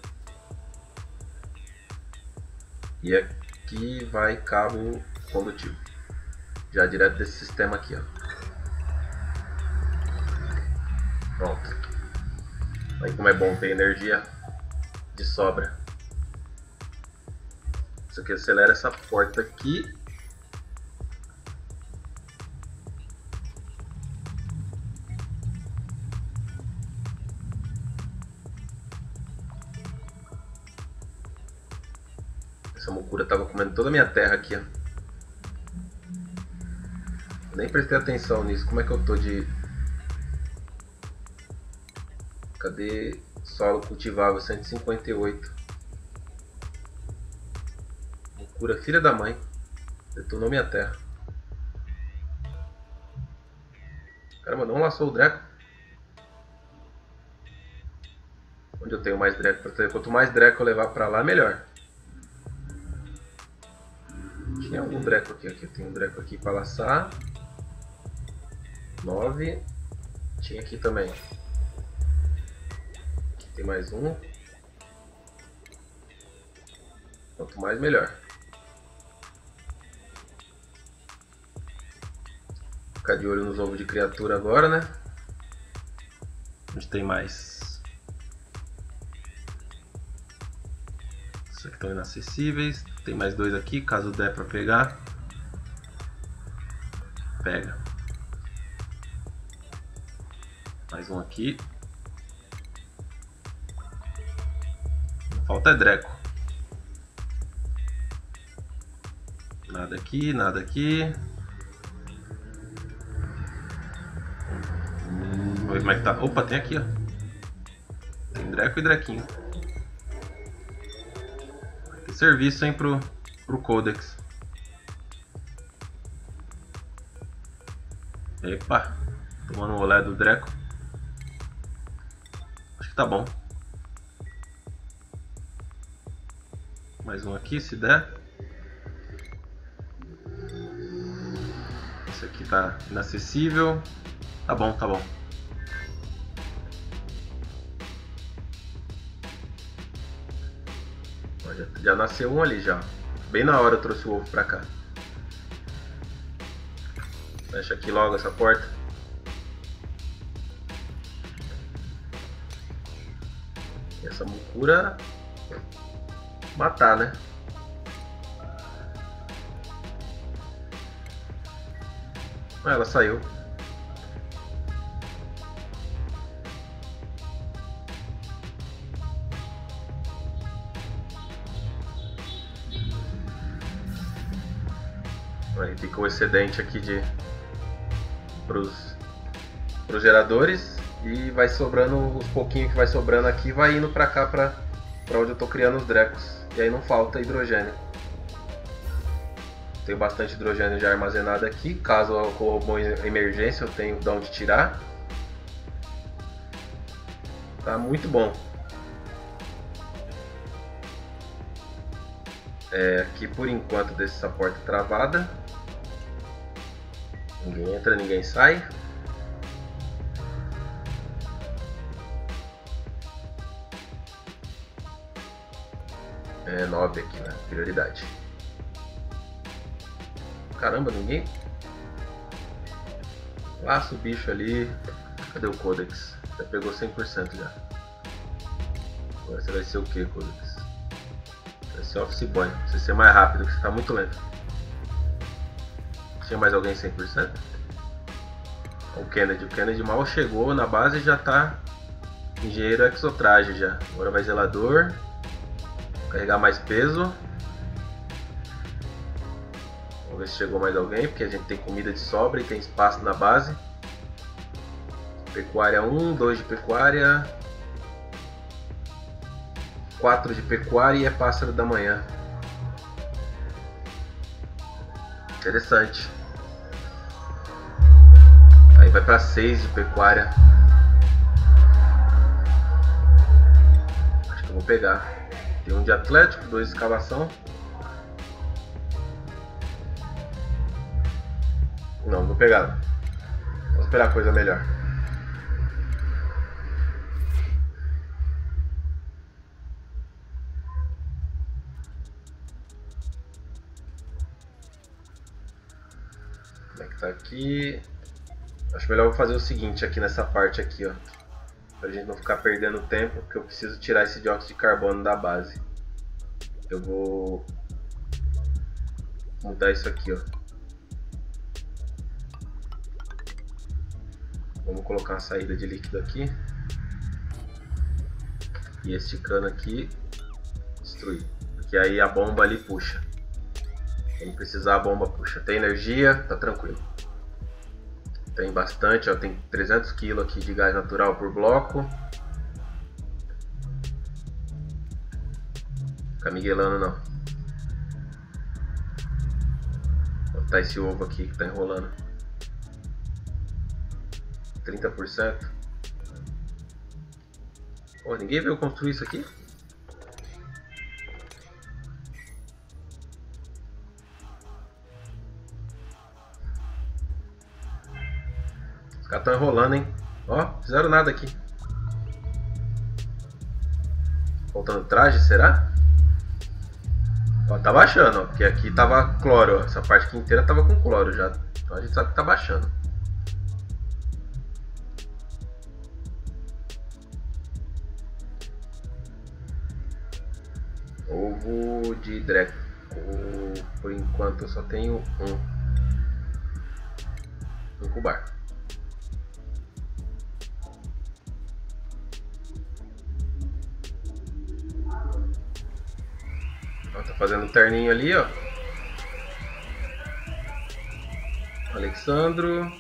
E aqui vai cabo condutivo. Já direto desse sistema aqui, ó. Pronto. Aí como é bom ter energia de sobra. Isso aqui acelera essa porta aqui. Essa mucura tava comendo toda a minha terra aqui, ó. Nem prestei atenção nisso. Como é que eu tô de... Cadê solo cultivável? cento e cinquenta e oito. Mucura, filha da mãe. Detonou minha terra. Caramba, não laçou o Dreco. Onde onde eu tenho mais Dreco para ter. Quanto mais Dreco eu levar para lá, melhor. Tinha algum Dreco aqui, aqui. Tem um Dreco aqui para laçar. nove. Tinha aqui também. Aqui tem mais um. Quanto mais, melhor. Ficar de olho nos ovos de criatura agora, né? Onde tem mais? Esses aqui estão inacessíveis. Tem mais dois aqui, caso der pra pegar. Pega. Mais um aqui. Falta é Dreco. Nada aqui, nada aqui. Vamos ver como é que tá. Opa, tem aqui, ó. Tem Dreco e Drequinho. Tem serviço, hein, pro, pro Codex. Epa, tomando um olé do Dreco. Acho que tá bom. Mais um aqui, se der. Esse aqui tá inacessível. Tá bom, tá bom. Já, já nasceu um ali já. Bem na hora eu trouxe o ovo pra cá. Fecha aqui logo essa porta. E essa mucura matar, né? Ah, ela saiu. Aí fica o excedente aqui de pros, pros geradores e vai sobrando os pouquinhos que vai sobrando aqui, vai indo pra cá, pra, pra onde eu tô criando os Drecos. E aí não falta hidrogênio. Tenho bastante hidrogênio já armazenado aqui. Caso ocorra alguma emergência, eu tenho de onde tirar. Tá muito bom. É, aqui por enquanto deixa essa porta travada. Ninguém entra, ninguém sai. É nove aqui, né? Prioridade. Caramba, ninguém? Laça o bicho ali. Cadê o Codex? Já pegou cem por cento já. Agora você vai ser o que, Codex? Vai ser Office Boy. Você ser mais rápido, que você tá muito lento. Tinha mais alguém cem por cento? O Kennedy. O Kennedy mal chegou na base e já tá engenheiro exotraje já. Agora vai zelador. Carregar mais peso. Vamos ver se chegou mais alguém, porque a gente tem comida de sobra e tem espaço na base. Pecuária um, dois de pecuária, quatro de pecuária e é pássaro da manhã. Interessante. Aí vai para seis de pecuária. Acho que eu vou pegar. Tem um de atlético, dois de escavação. Não, vou pegar. Vou esperar coisa melhor. Como é que tá aqui? Acho melhor eu fazer o seguinte aqui nessa parte aqui, ó. Pra gente não ficar perdendo tempo, porque eu preciso tirar esse dióxido de carbono da base. Eu vou mudar isso aqui, ó. Vamos colocar uma saída de líquido aqui. E este cano aqui destruir. Porque aí a bomba ali puxa. Quando precisar a bomba puxa. Tem energia, tá tranquilo. Tem bastante, ó, tem trezentos quilos aqui de gás natural por bloco. Fica miguelando não. Vou botar esse ovo aqui que tá enrolando. trinta por cento. Pô, ninguém veio construir isso aqui? Os caras estão enrolando, hein? Ó, fizeram nada aqui. Faltando traje, será? Ó, tá baixando, ó, porque aqui tava cloro, ó. Essa parte aqui inteira tava com cloro já. Então a gente sabe que tá baixando. Ovo de Dreco. Por enquanto eu só tenho um. Um cubar. Ó, tá fazendo um terninho ali, ó. Alexandro.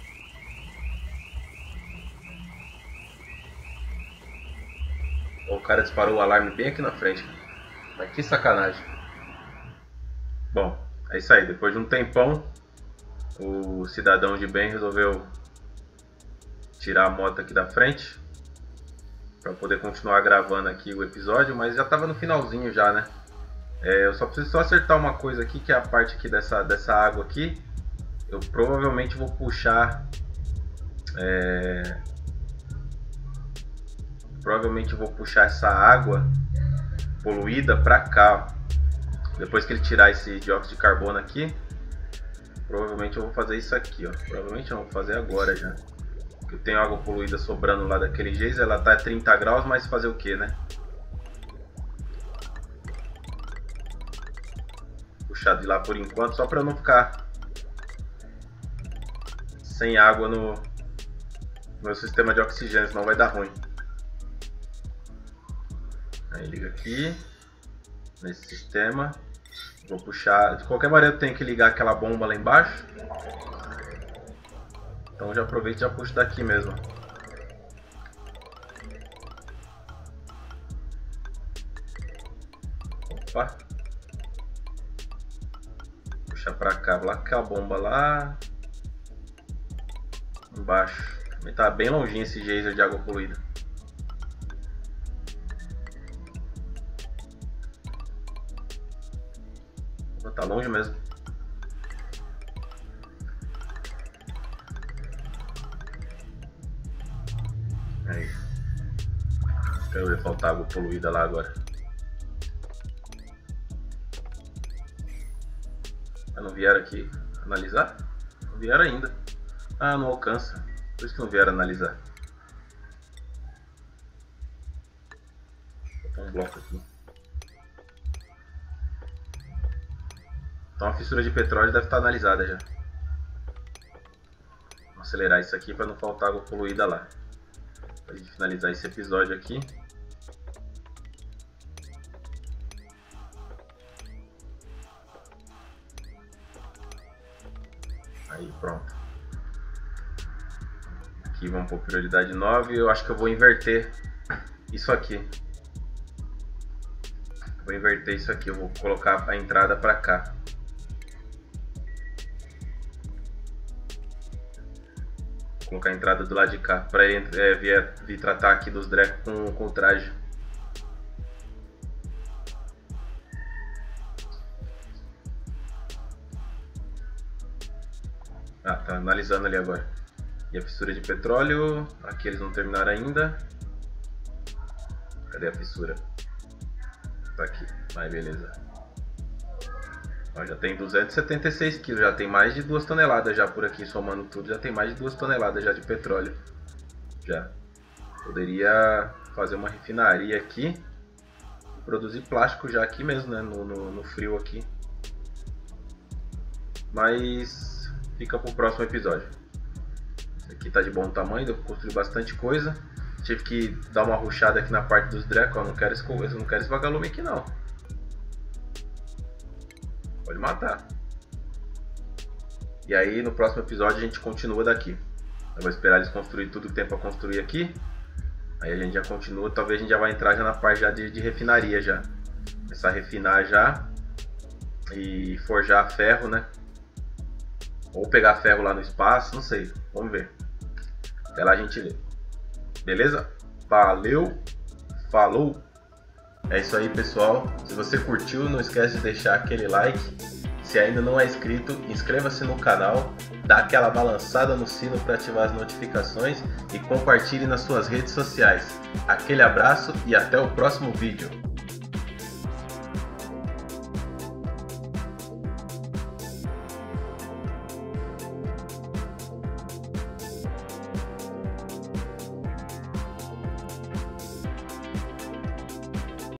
O cara disparou o alarme bem aqui na frente. Mas que sacanagem. Bom, é isso aí. Depois de um tempão, o cidadão de bem resolveu tirar a moto aqui da frente para poder continuar gravando aqui o episódio, mas já estava no finalzinho já, né? É, eu só preciso só acertar uma coisa aqui, que é a parte aqui dessa, dessa água aqui. Eu provavelmente vou puxar... É, provavelmente vou puxar essa água poluída para cá, ó. Depois que ele tirar esse dióxido de carbono aqui, provavelmente eu vou fazer isso aqui, ó. Provavelmente eu vou fazer agora já. Eu tenho água poluída sobrando lá daquele jeito, ela tá a trinta graus, mas fazer o que, né? Puxar de lá por enquanto, só para não ficar sem água no meu sistema de oxigênio, senão vai dar ruim. Aí liga aqui nesse sistema. Vou puxar. De qualquer maneira eu tenho que ligar aquela bomba lá embaixo. Então já aproveito e já puxo daqui mesmo. Opa. Puxar pra cá, lá com a bomba lá embaixo. Também tá bem longinho esse geyser de água poluída. Tá longe mesmo. Aí. Quero ver faltar água poluída lá agora. Ah, não vieram aqui analisar? Não vieram ainda. Ah, não alcança. Por isso que não vieram analisar. Vou botar um bloco aqui. Então a fissura de petróleo deve estar analisada já. Vou acelerar isso aqui para não faltar água poluída lá. Para a gente finalizar esse episódio aqui. Aí, pronto. Aqui vamos por prioridade nove. Eu acho que eu vou inverter isso aqui. Vou inverter isso aqui. Eu vou colocar a entrada para cá. Colocar a entrada do lado de cá, para é, vir, vir tratar aqui dos Dreco com, com o traje. Ah, tá analisando ali agora. E a fissura de petróleo, aqui eles não terminaram ainda. Cadê a fissura? Tá aqui, vai, beleza. Ó, já tem duzentos e setenta e seis quilos, já tem mais de duas toneladas já por aqui, somando tudo, já tem mais de duas toneladas já de petróleo. Já. Poderia fazer uma refinaria aqui e produzir plástico já aqui mesmo, né, no, no, no frio aqui. Mas fica pro próximo episódio. Esse aqui tá de bom tamanho, deu pra construir bastante coisa. Tive que dar uma rushada aqui na parte dos Dreco, ó, não quero esse, não quero esse vagalume aqui não. Pode matar. E aí no próximo episódio a gente continua daqui. Eu vou esperar eles construir tudo que tem para construir aqui. Aí a gente já continua. Talvez a gente já vai entrar já na parte já de, de refinaria já. Começar a refinar já. E forjar ferro, né? Ou pegar ferro lá no espaço, não sei. Vamos ver. Até lá a gente vê. Beleza? Valeu! Falou! É isso aí, pessoal. Se você curtiu, não esquece de deixar aquele like. Se ainda não é inscrito, inscreva-se no canal, dá aquela balançada no sino para ativar as notificações e compartilhe nas suas redes sociais. Aquele abraço e até o próximo vídeo.